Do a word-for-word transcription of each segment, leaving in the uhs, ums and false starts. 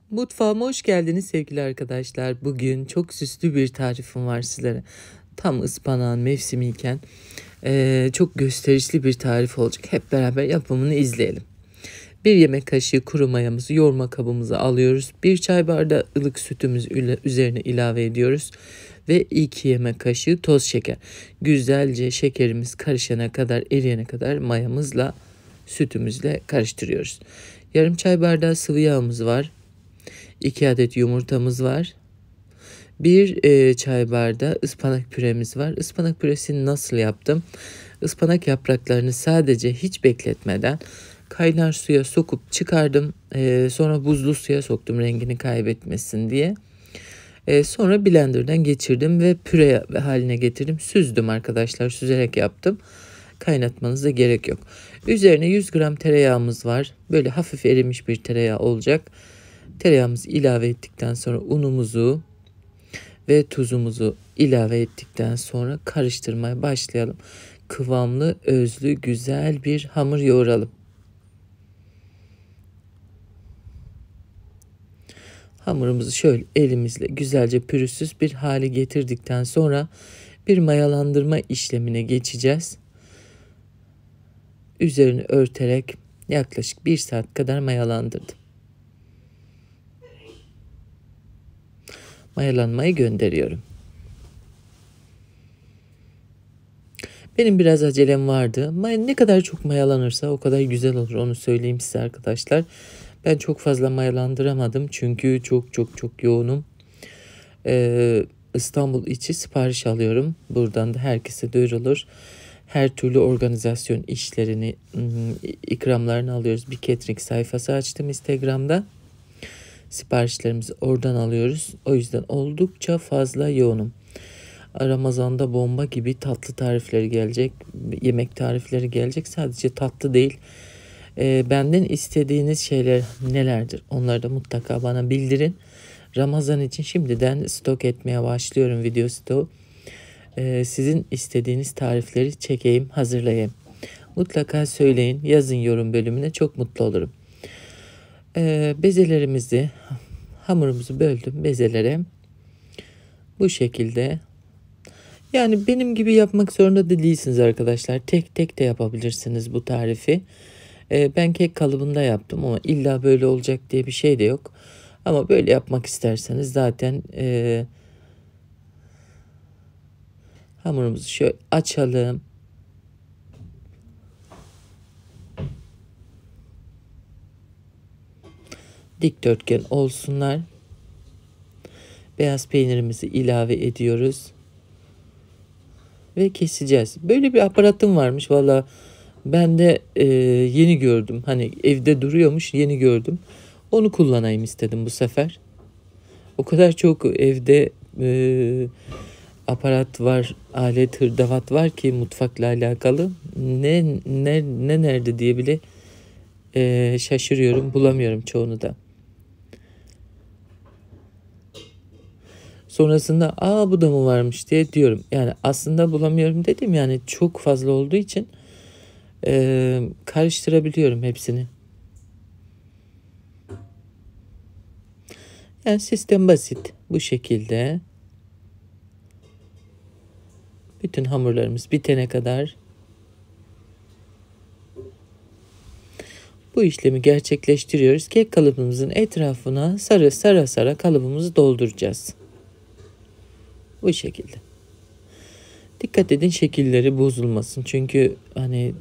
Mutfağıma hoş geldiniz sevgili arkadaşlar. Bugün çok süslü bir tarifim var sizlere. Tam ıspanağın mevsimiyken eee, çok gösterişli bir tarif olacak. Hep beraber yapımını izleyelim. Bir yemek kaşığı kuru mayamızı yoğurma kabımıza alıyoruz. Bir çay bardağı ılık sütümüzü üzerine ilave ediyoruz. Ve iki yemek kaşığı toz şeker. Güzelce şekerimiz karışana kadar, eriyene kadar mayamızla sütümüzle karıştırıyoruz. Yarım çay bardağı sıvı yağımız var. iki adet yumurtamız var. Bir e, çay bardağı ıspanak püremiz var. Ispanak püresini nasıl yaptım? Ispanak yapraklarını sadece hiç bekletmeden kaynar suya sokup çıkardım. E, sonra buzlu suya soktum rengini kaybetmesin diye. E, sonra blenderdan geçirdim ve püre haline getirdim. Süzdüm arkadaşlar. Süzerek yaptım. Kaynatmanıza gerek yok. Üzerine yüz gram tereyağımız var. Böyle hafif erimiş bir tereyağı olacak. Tereyağımızı ilave ettikten sonra unumuzu ve tuzumuzu ilave ettikten sonra karıştırmaya başlayalım. Kıvamlı, özlü, güzel bir hamur yoğuralım. Hamurumuzu şöyle elimizle güzelce pürüzsüz bir hale getirdikten sonra bir mayalandırma işlemine geçeceğiz. Üzerini örterek yaklaşık bir saat kadar mayalandırdım. Mayalanmayı gönderiyorum. Benim biraz acelem vardı. Ne kadar çok mayalanırsa o kadar güzel olur, onu söyleyeyim size arkadaşlar. Ben çok fazla mayalandıramadım çünkü çok çok çok yoğunum. Ee, İstanbul içi sipariş alıyorum. Buradan da herkese duyurulur. Her türlü organizasyon işlerini, ikramlarını alıyoruz. Bir catering sayfası açtım Instagram'da. Siparişlerimizi oradan alıyoruz. O yüzden oldukça fazla yoğunum. Ramazan'da bomba gibi tatlı tarifleri gelecek. Yemek tarifleri gelecek. Sadece tatlı değil. E, benden istediğiniz şeyler nelerdir? Onları da mutlaka bana bildirin. Ramazan için şimdiden stok etmeye başlıyorum, video stoğu. E, sizin istediğiniz tarifleri çekeyim, hazırlayayım. Mutlaka söyleyin, yazın yorum bölümüne, çok mutlu olurum. E, bezelerimizi, hamurumuzu böldüm bezelere. Bu şekilde. Yani benim gibi yapmak zorunda da değilsiniz arkadaşlar. Tek tek de yapabilirsiniz bu tarifi. Ee, ben kek kalıbında yaptım ama illa böyle olacak diye bir şey de yok. Ama böyle yapmak isterseniz zaten e, hamurumuzu şöyle açalım. Dikdörtgen olsunlar. Beyaz peynirimizi ilave ediyoruz. Ve keseceğiz. Böyle bir aparatım varmış. Valla ben de e, yeni gördüm. Hani evde duruyormuş, yeni gördüm. Onu kullanayım istedim bu sefer. O kadar çok evde e, aparat var, alet, hırdavat var ki mutfakla alakalı. Ne ne ne nerede diye bile e, şaşırıyorum, bulamıyorum çoğunu da. Sonrasında aa bu da mı varmış diye diyorum. Yani aslında bulamıyorum dedim, yani çok fazla olduğu için e, karıştırabiliyorum hepsini. Yani sistem basit. Bu şekilde bütün hamurlarımız bitene kadar bu işlemi gerçekleştiriyoruz. Kek kalıbımızın etrafına sarı sara sara kalıbımızı dolduracağız. Bu şekilde. Dikkat edin şekilleri bozulmasın. Çünkü hani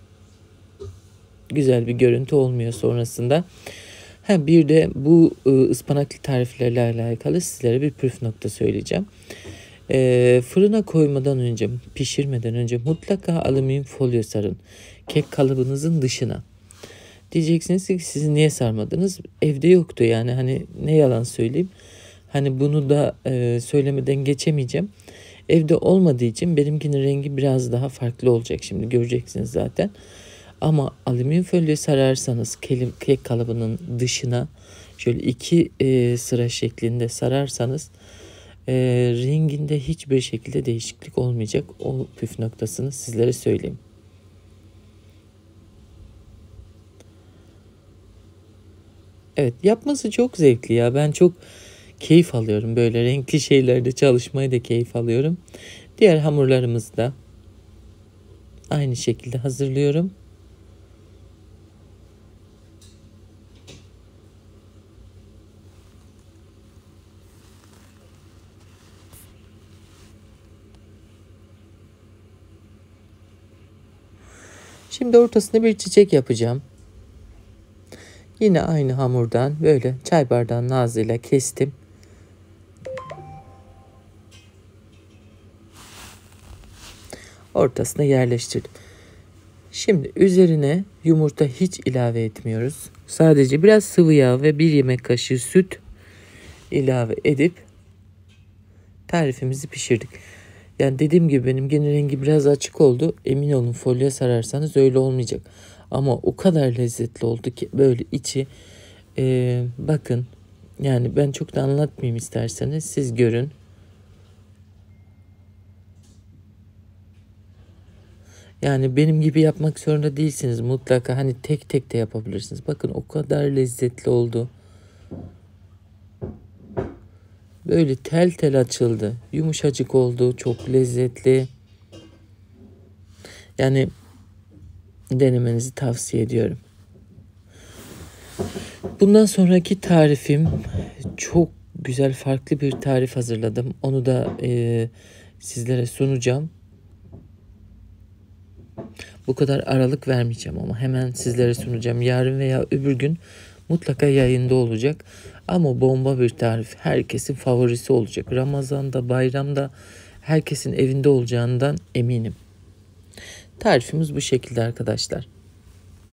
güzel bir görüntü olmuyor sonrasında. Ha, bir de bu ı, ıspanaklı tariflerle alakalı sizlere bir püf nokta söyleyeceğim. E, fırına koymadan önce, pişirmeden önce mutlaka alüminyum folyo sarın. Kek kalıbınızın dışına. Diyeceksiniz ki siz niye sarmadınız? Evde yoktu yani, hani ne yalan söyleyeyim. Hani bunu da e, söylemeden geçemeyeceğim. Evde olmadığı için benimkinin rengi biraz daha farklı olacak. Şimdi göreceksiniz zaten. Ama alüminyum folyo sararsanız kek kalıbının dışına şöyle iki e, sıra şeklinde sararsanız e, renginde hiçbir şekilde değişiklik olmayacak. O püf noktasını sizlere söyleyeyim. Evet, yapması çok zevkli ya. Ben çok keyif alıyorum. Böyle renkli şeylerde çalışmayı da keyif alıyorum. Diğer hamurlarımızı da aynı şekilde hazırlıyorum. Şimdi ortasına bir çiçek yapacağım. Yine aynı hamurdan böyle çay bardağının ağzıyla kestim. Ortasına yerleştirdim. Şimdi üzerine yumurta hiç ilave etmiyoruz. Sadece biraz sıvı yağ ve bir yemek kaşığı süt ilave edip tarifimizi pişirdik. Yani dediğim gibi benim gene rengi biraz açık oldu. Emin olun folyoya sararsanız öyle olmayacak. Ama o kadar lezzetli oldu ki böyle içi e, bakın. Yani ben çok da anlatmayayım, isterseniz siz görün. Yani benim gibi yapmak zorunda değilsiniz mutlaka. Hani tek tek de yapabilirsiniz. Bakın o kadar lezzetli oldu. Böyle tel tel açıldı. Yumuşacık oldu. Çok lezzetli. Yani denemenizi tavsiye ediyorum. Bundan sonraki tarifim çok güzel, farklı bir tarif hazırladım. Onu da e, sizlere sunacağım. Bu kadar aralık vermeyeceğim ama hemen sizlere sunacağım. Yarın veya öbür gün mutlaka yayında olacak. Ama bomba bir tarif. Herkesin favorisi olacak. Ramazan'da, bayramda herkesin evinde olacağından eminim. Tarifimiz bu şekilde arkadaşlar.